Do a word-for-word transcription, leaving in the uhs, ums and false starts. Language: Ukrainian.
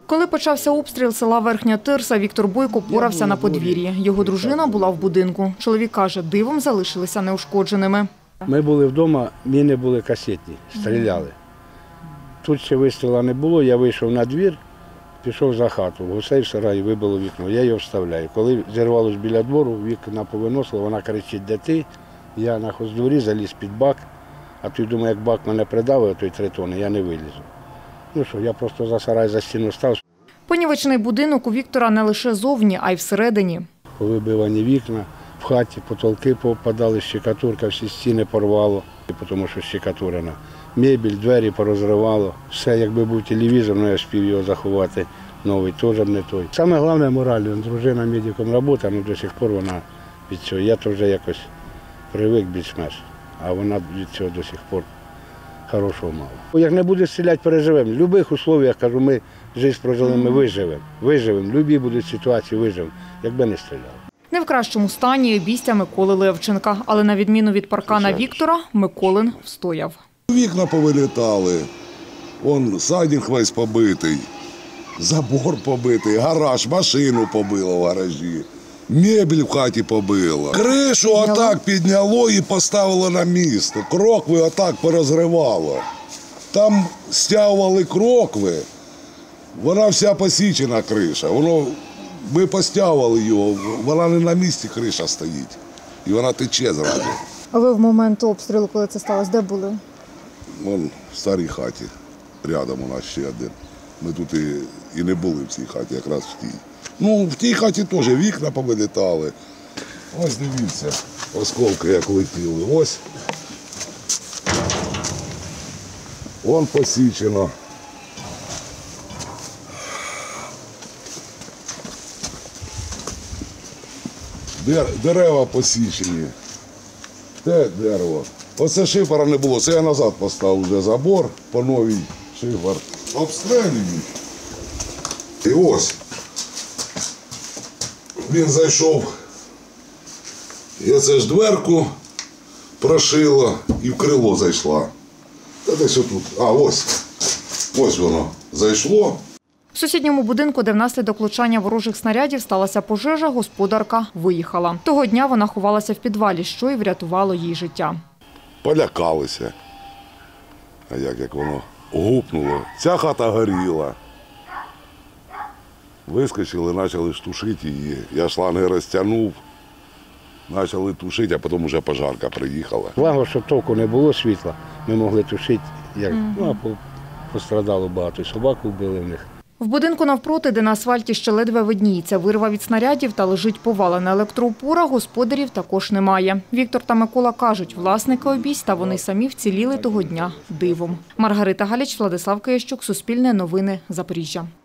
Коли почався обстріл села Верхня Тирса, Віктор Бойко порався на подвір'ї. Його дружина була в будинку. Чоловік каже, дивом залишилися неушкодженими. Ми були вдома, міни були касетні, стріляли. Тут ще вистріла не було, я вийшов на двір, пішов за хату. Гусей в сараї вибило вікно, я його вставляю. Коли зірвалося біля двору, вікна повиносило, вона кричить, де ти? Я на хоздворі заліз під бак, а той думаю, як бак мене придавив, той три тони, я не вилізу. Ну що, я просто за сарай, за стіну став. Понівечений будинок у Віктора не лише зовні, а й всередині. Повибивані вікна, в хаті потолки попадали, щекатурка, всі стіни порвало, тому що щекатурена. Мебель, двері порозривало. Все, якби був телевізор, ну я спів його заховати, новий теж не той. Саме головне морально, дружина медиком працює, але до сих пор вона від цього. Я то вже якось привик більш-менш, а вона від цього до сих пор хорошого мало. Як не буде стріляти, переживемо. В будь-яких умовах, кажу, ми життя прожили, ми виживемо. Виживемо, в будь-якій будуть ситуації виживемо, якби не стріляли. Не в кращому стані обійстя Миколи Левченка, але на відміну від паркана Віктора, Миколин встояв. Вікна повилітали, вон садик весь побитий, забор побитий, гараж, машину побило в гаражі, мебель в хаті побило. Кришу отак підняло і поставило на місце, крокви отак порозривало. Там стягували крокви, вона вся посічена криша, воно, ми постягували його, вона не на місці криша стоїть і вона тече зразу. А ви в момент обстрілу, коли це сталося, де були? Вон в старій хаті, рядом у нас ще один. Ми тут і, і не були в цій хаті, якраз в тій. Ну, в тій хаті теж вікна повилітали. Ось дивіться, осколки як летіли. Ось. Вон посічено. Дерева посічені. Те дерево. Оце шифера не було, це я назад поставив вже забор, по новій шифер. Обстрілюють. І ось, він зайшов, і оце ж дверку прошило і в крило зайшла. Та десь отут, а ось, ось воно зайшло. В сусідньому будинку, де внаслідок влучання ворожих снарядів сталася пожежа, господарка виїхала. Того дня вона ховалася в підвалі, що й врятувало їй життя. Полякалися. А як, як воно гупнуло. Ця хата горіла. Вискочили, почали тушити її. Я шланги розтягнув, почали тушити, а потім вже пожарка приїхала. Благо, що толку не було світла, ми могли тушити, як, ну, а пострадало багато, собаку вбили в них. В будинку навпроти, де на асфальті ще ледве видніється вирва від снарядів та лежить повалена електроопора, господарів також немає. Віктор та Микола кажуть, власники обійстя вони самі вціліли того дня дивом. Маргарита Галіч, Владислав Киящук, Суспільне новини, Запоріжжя.